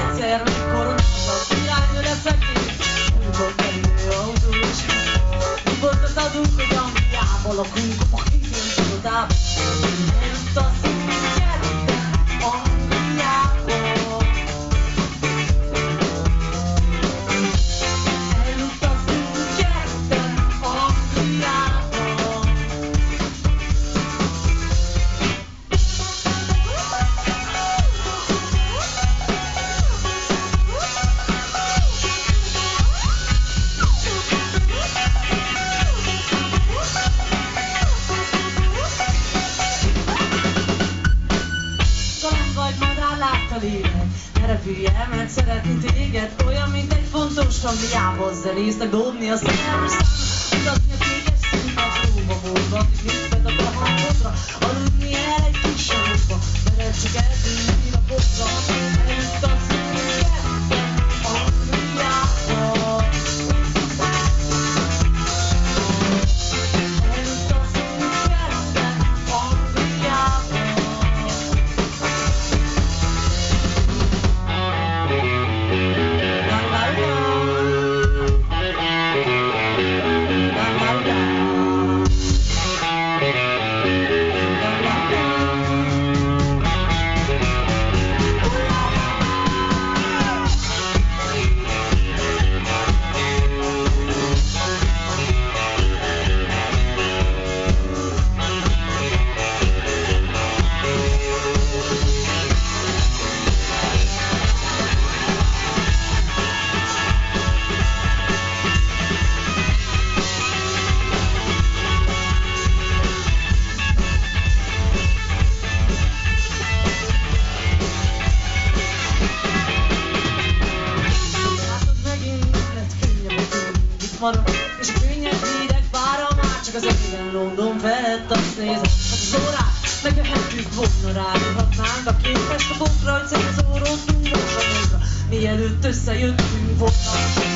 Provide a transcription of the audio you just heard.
egyszer még koronázat, iránynő leszek én. Amikor felülő autó és nyugodtat adunk, hogy Angliába lakunk, a hívjön csodában. Elutazunk ketten Angliába. Elutazunk ketten Angliába. Ne repülj el, mert szeretni téged. Olyan, mint egy fontos Angliába zenésznek dobni a szerves szám. Utazni a kékes színpadróba, morgatni néped a hangodra, aludni el egy kis sarokba, veled csak eltűnni napokra. Elutazunk ketten Angliába. Elutazunk ketten Angliába. És a könnyed hírek vára már csak az égen London felett azt nézem, az órát megvehettük volna, ráadhatnánk a képest a bokra, hogy szeg az orrot mindaz a módra, mielőtt összejöttünk volna.